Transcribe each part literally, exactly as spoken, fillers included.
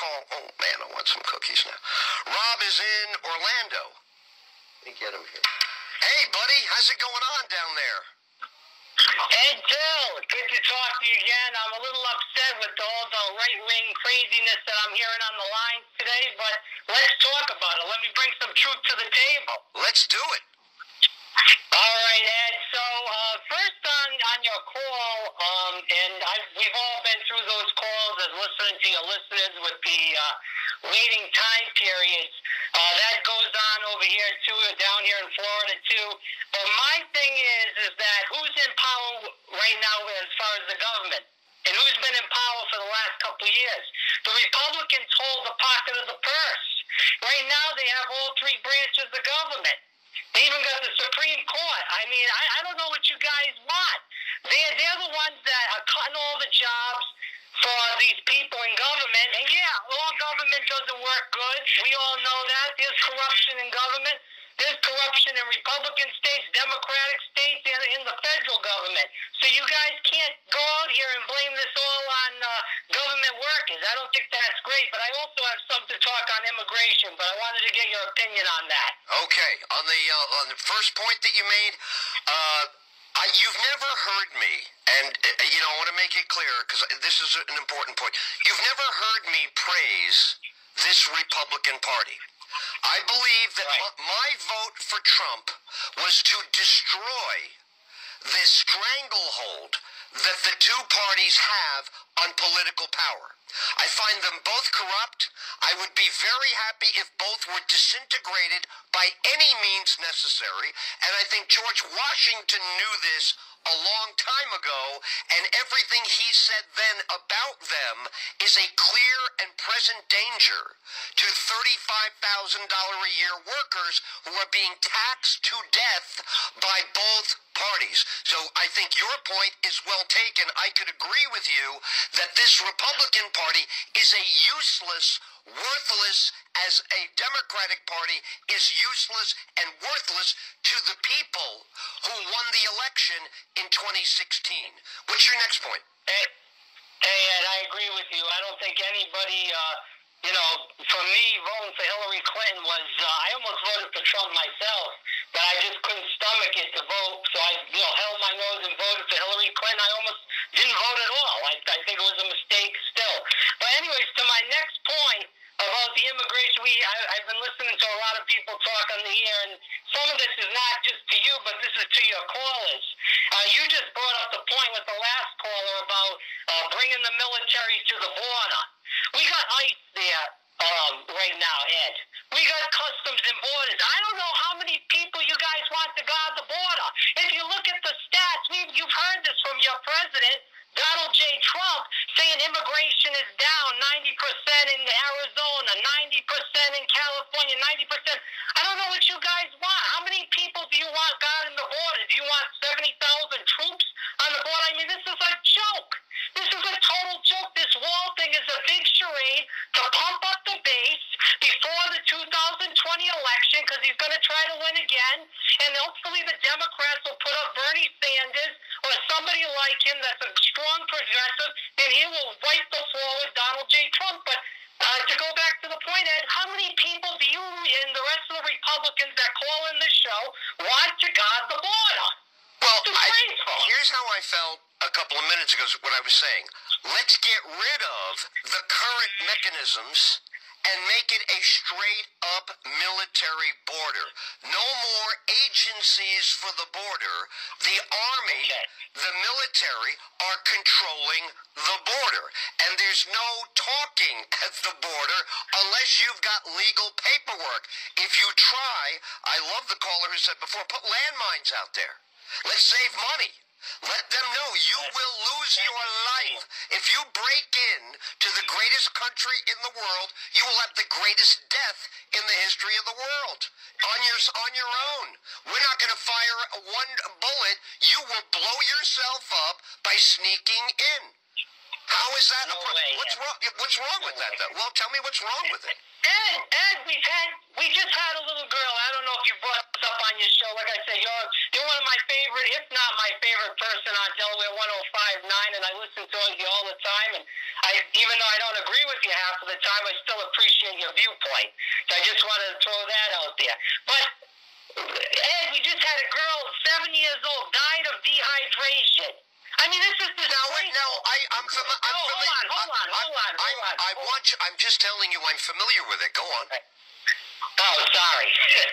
call. Oh, man, I want some cookies now. Rob is in Orlando. Let me get him here. Hey, buddy, how's it going on down there? Ed Dill, good to talk to you again. I'm a little upset with all the right-wing craziness that I'm hearing on the line today, but let's talk about it. Let me bring some truth to the table. Let's do it. All right, Ed. So uh, first on, on your call, um, and I've, we've all been through those calls as listening to your listeners with the uh, waiting time periods. Uh, that goes on over here too, down here in Florida too. But my thing is, is that who's in power right now as far as the government? And who's been in power for the last couple of years? The Republicans hold the pocket of the purse. Right now they have all three branches of government. They even got the Supreme Court. I mean, I, I don't know what you guys want. They're, they're the ones that are cutting all the jobs for these people in government. And yeah, all government doesn't work good. We all know that. There's corruption in government. There's corruption in Republican states, Democratic states, and in the federal government. So you guys can't go out here and blame this all on uh, government workers. I don't think that's great. But I also have something to talk on immigration, but I wanted to get your opinion on that. Okay. On the, uh, on the first point that you made, uh, I, you've never heard me, and, uh, you know, I want to make it clear, because this is an important point. You've never heard me praise this Republican Party. I believe that Right. my, my vote for Trump was to destroy this stranglehold that the two parties have on political power. I find them both corrupt. I would be very happy if both were disintegrated by any means necessary, and I think George Washington knew this a long time ago, and everything he said then about them is a clear and present danger to thirty-five thousand dollars a year workers who are being taxed to death by both parties. So I think your point is well taken. I could agree with you that this Republican Party is a useless, worthless, as a Democratic Party is useless and worthless to the people who won the election in twenty sixteen. What's your next point? Hey, hey, Ed, I agree with you. I don't think anybody, uh, you know, for me, voting for Hillary Clinton was, uh, I almost voted for Trump myself, but I just couldn't stomach it to vote, so I, you know, held my nose and voted for Hillary Clinton. I almost didn't vote at all. I, I think it was a mistake still. But anyways, to my next point about the immigration, we I, I've been listening to a lot of people talk on the air, and some of this is not just to you, but this is to your callers. Uh, you just brought up the point with the last caller about uh, bringing the military to the border. We got ICE there um, right now, Ed. We got customs and borders. I don't know how many people you guys want to guard the border. If you look at the stats, we you've heard this from your president, Donald J. Trump, saying immigration is down ninety percent in Arizona, ninety percent in California, ninety percent. I don't know what you guys want. How many people do you want guarding the border? Do you want seventy thousand troops on the border? I mean, this is a joke. This is a total joke. This wall thing is a big charade to pump up the base before the two thousand twenty election, because he's going to try to win again. And hopefully the Democrats will put up Bernie Sanders or somebody like him that's a strong progressive, and he will wipe the floor with Donald J. Trump. But uh, to go back to the point, Ed, how many people do you and the rest of the Republicans that call in this show want to guard the border? Well, I, here's how I felt a couple of minutes ago, what I was saying. Let's get rid of the current mechanisms and make it a straight-up military border. No more agencies for the border. The Army, the military, are controlling the border. And there's no talking at the border unless you've got legal paperwork. If you try, I love the caller who said before, put landmines out there. Let's save money. Let them know you will lose your life. If you break in to the greatest country in the world, you will have the greatest death in the history of the world. On your, on your own. We're not going to fire one bullet. You will blow yourself up by sneaking in. How is that? No a pro- way, what's yeah. wrong? What's wrong with that, though? Well, tell me what's wrong with it. Ed, Ed, we've had, we just had a little girl. I don't know if you brought this up on your show. Like I said, you're, you're one of my favorite, if not my favorite person on Delaware one oh five point nine, and I listen to you all the time. And I, even though I don't agree with you half of the time, I still appreciate your viewpoint. So I just wanted to throw that out there. But, Ed, we just had a girl, seven years old, died of dehydration. I mean, this is now. Wait, no, I, I'm, fami- I'm no, familiar. Hold on, hold on, hold on, hold on. I, I want you. I'm just telling you, I'm familiar with it. Go on. Oh, sorry.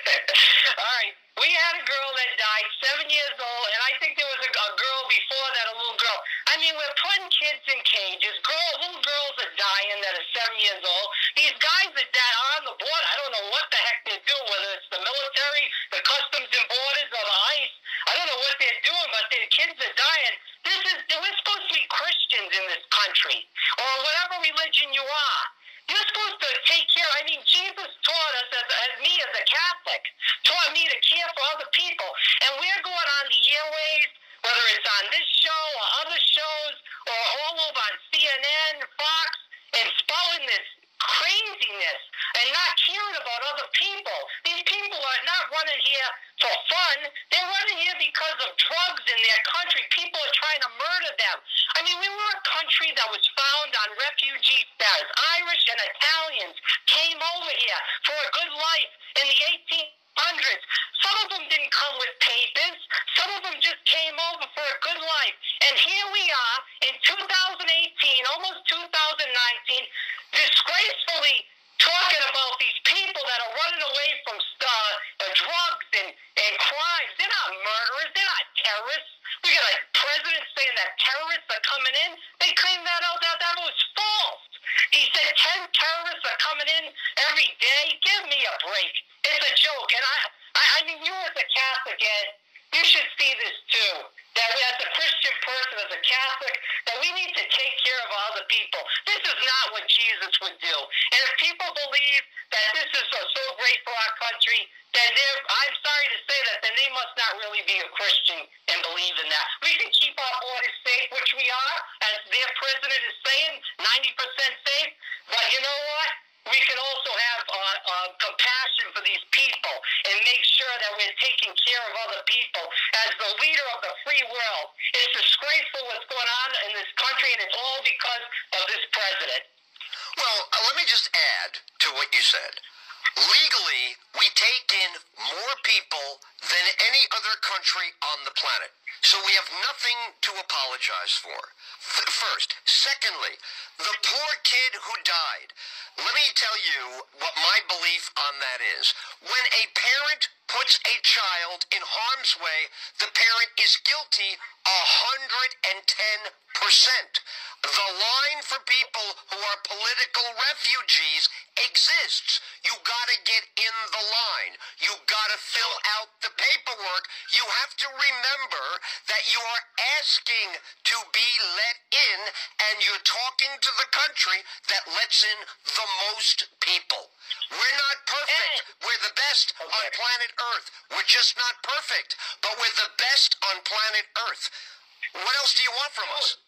All right. We had a girl that died, seven years old, and I think there was a, a girl before that, a little girl. I mean, we're putting kids in cages. Girl, little girls are dying that are seven years old. These guys that are on the border, I don't know what the heck they're doing, whether it's the military, the customs and borders, or the ICE. I don't know what they're doing, but their kids are dying. This is, we're supposed to be Christians in this country, or whatever religion you are. You're supposed to take care. I mean, Jesus taught us, as, as me as a Catholic, taught me to care for other people. And we're going on the airwaves, whether it's on this show or other shows, or all over on C N N, Fox, and spouting this craziness and not caring about other people. These people are not running here for fun. They're running here because of drugs in their country. People are trying to murder them. I mean, we were a country that was found on refugee status. Irish and Italians came over here for a good life in the eighteen hundreds. Some of them didn't come with papers. Some of them just came over for a good life. And here we are in two thousand eighteen, almost two thousand nineteen, disgracefully talking about these people that are running away from uh, drugs and, and crimes. They're not murderers. They're not terrorists. We got a president saying that terrorists are coming in. They claimed that out. That, that was false. He said ten terrorists are coming in every day. Give me a break. It's a joke. And I, I, I mean, you as a Catholic, Ed, you should see this too. That as a Christian person, as a Catholic, that we need to take care of other people. This is not what Jesus would do. And if people believe that this is so, so great for our country, then they're, I'm sorry to say that, then they must not really be a Christian and believe in that. We can keep our borders safe, which we are, as their president is saying, ninety percent safe. But you know what? We can also have uh, uh, compassion for these people and make sure that we're taking care of other people. As the leader of the free world, it's disgraceful what's going on in this country, and it's all because of this president. Well, uh, let me just add to what you said. Legally, we take in more people than any other country on the planet. So we have nothing to apologize for. F- first. Secondly, the poor kid who died. Let me tell you what my belief on that is. When a parent puts a child in harm's way, the parent is guilty one hundred ten percent. The line for people who are political refugees exists. You gotta get in the line. You gotta fill out the paperwork. You have to remember that you are asking to be let in, and you're talking to the country that lets in the most people. We're not perfect. We're the best on planet Earth. We're just not perfect, but we're the best on planet Earth. What else do you want from us?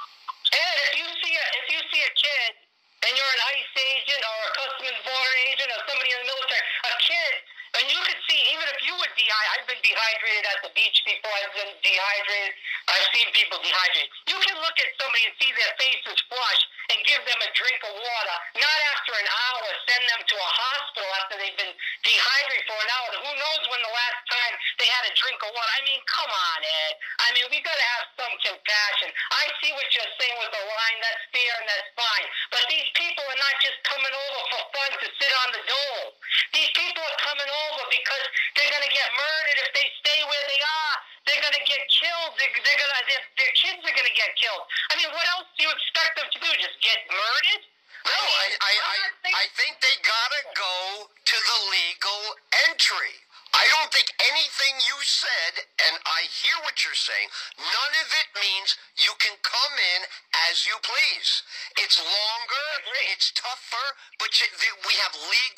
Ed, if you see a if you see a kid and you're an ICE agent or a Customs Border agent or somebody in the military, a kid, and you can see, even if you were dehydrated, I've been dehydrated at the beach before. I've been dehydrated. I've seen people dehydrated. You can look at somebody and see their faces flush and give them a drink of water. Not after an hour, send them to a hospital after they've been dehydrated for an hour. Who knows when the last time they had a drink of water? I mean, come on, Ed. I mean, we got to have some compassion. I see what you're saying with the line. That's fair and that's fine. But these people are not just coming over for fun to sit on the dole. These people are coming over because they're going to get murdered if they stay where they are. They're going to get killed. They're, they're gonna, their, their kids are going to get killed. I mean, what else do you expect them to do? Just get murdered? No, I, I, I, I think they gotta go to the legal entry. I don't think anything you said, and I hear what you're saying, none of it means you can come in as you please. It's longer, it's tougher, but you, the, we have legal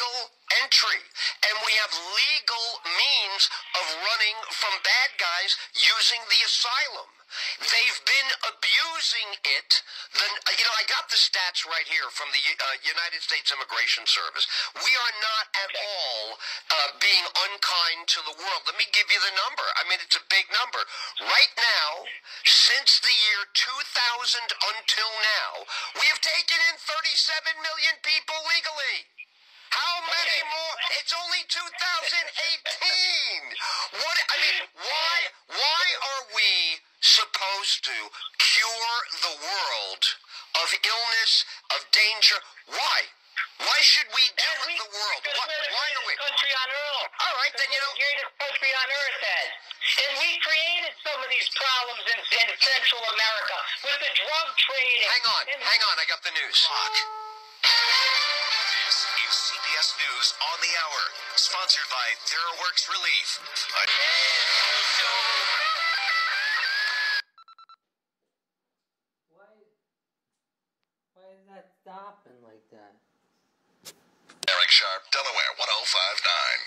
entry, and we have legal means of running from bad guys using the asylum. They've been abusing it. The, you know, I got the stats right here from the uh, United States Immigration Service. We are not at all uh, being unkind to the world. Let me give you the number. I mean, it's a big number. Right now, since the year two thousand until now, we have taken in thirty-seven million people legally. How many more? It's only two thousand eighteen. What? I mean, why? Why are we supposed to cure the world of illness, of danger? Why? Why should we do we, the world? Why, why are we? Country on earth. All right, then you know. The greatest country on earth, Ed. And we created some of these problems in, in Central America with the drug trading. Hang on, and, hang on. I got the news. Fuck. C B S News on the Hour, sponsored by TheraWorks Relief. A Why, why is that stopping like that? Eric Sharp, Delaware, one oh five point nine.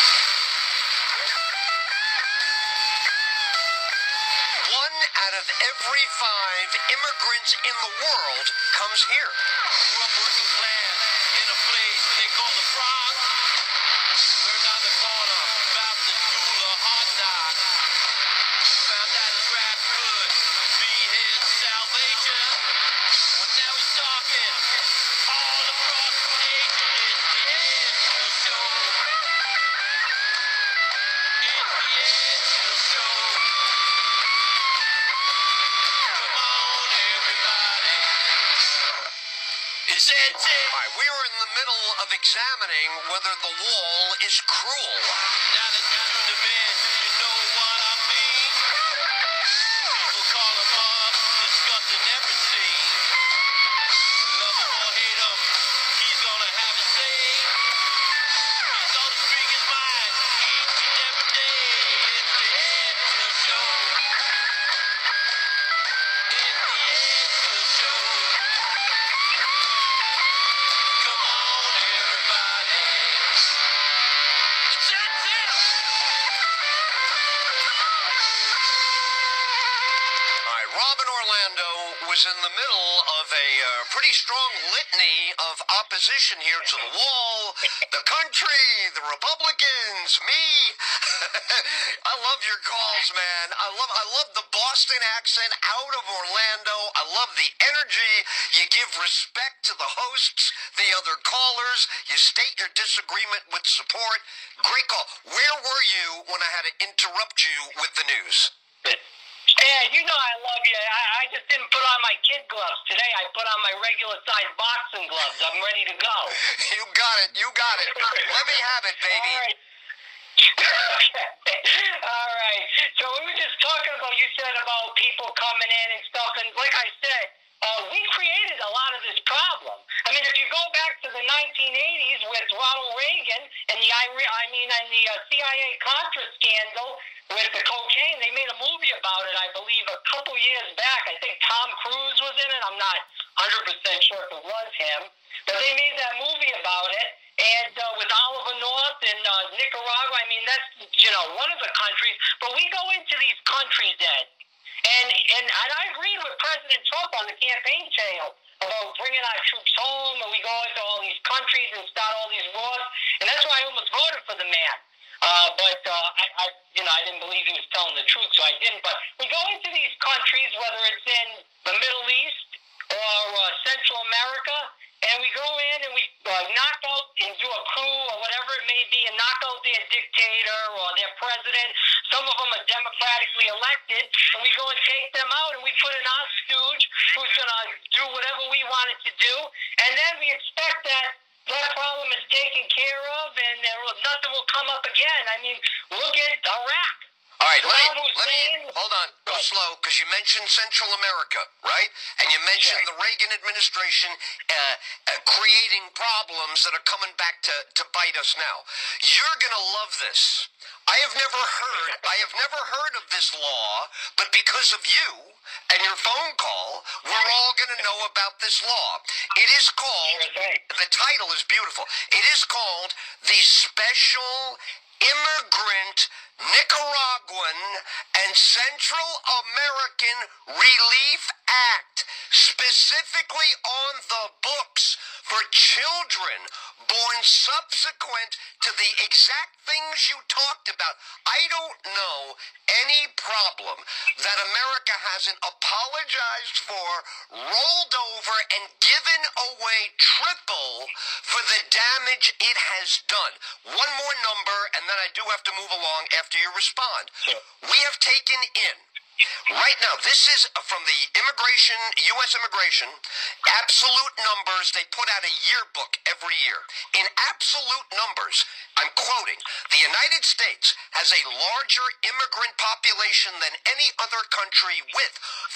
One out of every five immigrants in the world comes here. Grew up working class in a place they call the Bronx. Learned on the corner about the school of hard knocks. Found out his rap could be his salvation. Well, now he's talking all across the nation. It's the Ed Hill Show. It's the Ed Hill Show. Come on, everybody. It's Ed Hill. All right, we are in the middle of examining whether the wall is cruel. Now that you're from the bed, you know what I mean. People call him up, discussing everything. Love him or hate him, he's gonna have his say. He's gonna speak his mind each and every day. It's the Ed Hill Show. It's the Ed Hill Show. Come on, everybody. It's Ed Hill. All right, Robin Orlando was in the middle of a uh, pretty strong litany of opposition here to the wall, the country, the Republicans, me. I love your calls, man. I love I love the Boston accent out of Orlando. I love the energy. You give respect to the hosts, the other callers. You state your disagreement with support. Great call. Where were you when I had to interrupt you with the news? Ed, you know I love you. I, I just didn't put on my kid gloves today. I put on my regular size boxing gloves. I'm ready to go. You got it. You got it. Let me have it, baby. All right. All right. So we were just talking about, you said about people coming in and stuff, and like I said, uh, we created a lot of this problem. I mean, if you go back to the nineteen eighties with Ronald Reagan and the I mean, and the uh, C I A Contra scandal with the cocaine, they made a movie about it, I believe, a couple years back. I think Tom Cruise was in it. I'm not one hundred percent sure if it was him, but they made that movie about it. And uh, with Oliver North and uh, Nicaragua, I mean, that's, you know, one of the countries. But we go into these countries, Ed, and, and, and I agreed with President Trump on the campaign trail about bringing our troops home, and we go into all these countries and start all these wars. And that's why I almost voted for the man. Uh, but, uh, I, I, you know, I didn't believe he was telling the truth, so I didn't. But we go into these countries, whether it's in the Middle East or uh, Central America, and we go in and we uh, knock out and do a coup or whatever it may be and knock out their dictator or their president. Some of them are democratically elected, and we go and take them out and we put in our stooge who's going to do whatever we want it to do. And then we expect that that problem is taken care of and there will, nothing will come up again. I mean, look at Iraq. All right, let Saddam me, let me, Hussein. hold on, go slow, because you mentioned Central America, right? And you mentioned Sure. the Reagan administration uh, uh, creating problems that are coming back to, to bite us now. You're going to love this. I have never heard, I have never heard of this law, but because of you and your phone call, we're all going to know about this law. It is called, the title is beautiful, it is called the Special Immigrant Nicaraguan and Central American Relief Act, specifically on the books for children born subsequent to the exact things you talked about. I don't know any problem that America hasn't apologized for, rolled over, and given away triple for the damage it has done. One more number, and then I do have to move along after you respond. We have taken in, right now, this is from the immigration, U S immigration, absolute numbers. They put out a yearbook every year. In absolute numbers, I'm quoting, the United States has a larger immigrant population than any other country with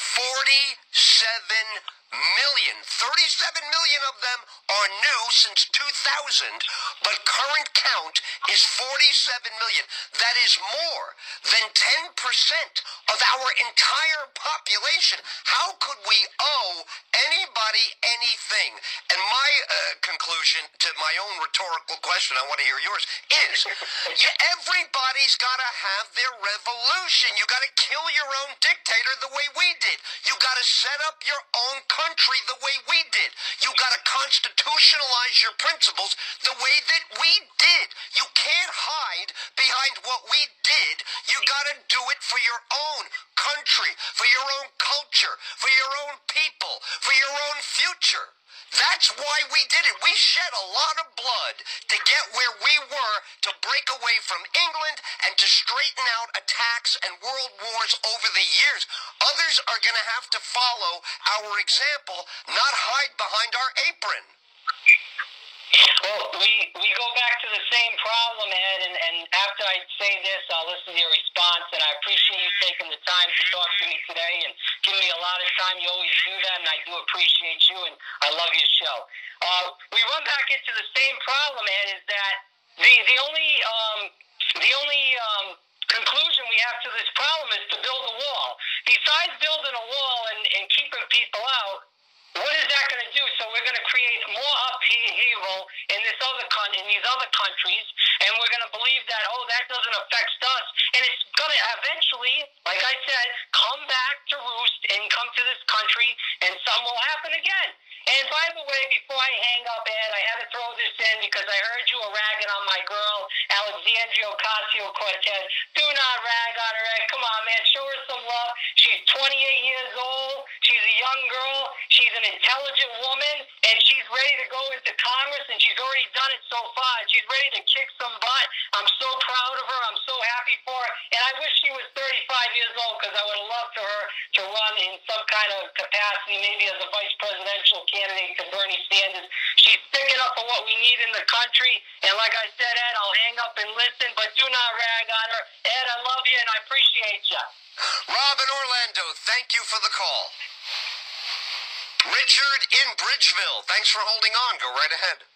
forty-seven million. thirty-seven million of them are new since two thousand, but current count is forty-seven million. That is more than ten percent of our entire population. How could we owe anybody anything? And my uh, conclusion to my own rhetorical question, I want to hear yours, is yeah, everybody's got to have their revolution. You got to kill your own dictator the way we did. You got to set up your own country the way we did. You got to constitutionalize your principles the way that we did. You can't hide behind what we did. You got to do it for your own country, for your own culture, for your own people, for your own future. That's why we did it. We shed a lot of blood to get where we were, to break away from England and to straighten out attacks and world wars over the years. Others are going to have to follow our example, not hide behind our apron. Well, we, we go back to the same problem, Ed, and, and after I say this, I'll listen to your response, and I appreciate you taking the time to talk to me today and give me a lot of time. You always do that, and I do appreciate you, and I love your show. Uh, we run back into the same problem, Ed, is that the, the only, um, the only um, conclusion we have to this problem is to build a wall. Besides building a wall and, and keeping people out, what is that going to do? So we're going to create more upheaval in this other con- in these other countries, and we're going to believe that, oh, that doesn't affect us, and it's going to eventually, like I said, come back to roost and come to this country, and some will happen again. And by the way, before I hang up, Ed, I had to throw this in because I heard you were ragging on my girl, Alexandria Ocasio-Cortez. Do not rag on her, Ed. Come on, man. Show her some love. She's twenty-eight years old. She's a young girl. She's an intelligent woman, and she's ready to go into Congress, and she's already done it so far. And she's ready to kick some butt. I'm so proud of her. I'm so happy for her. And I wish she was thirty-five years old because I would have loved for her to run in some kind of capacity, maybe as a vice presidential candidate to Bernie Sanders. She's sticking up for what we need in the country. And like I said, Ed, I'll hang up and listen, but do not rag on her. Ed, I love you, and I appreciate you. Rob in Orlando, thank you for the call. Richard in Bridgeville, thanks for holding on. Go right ahead.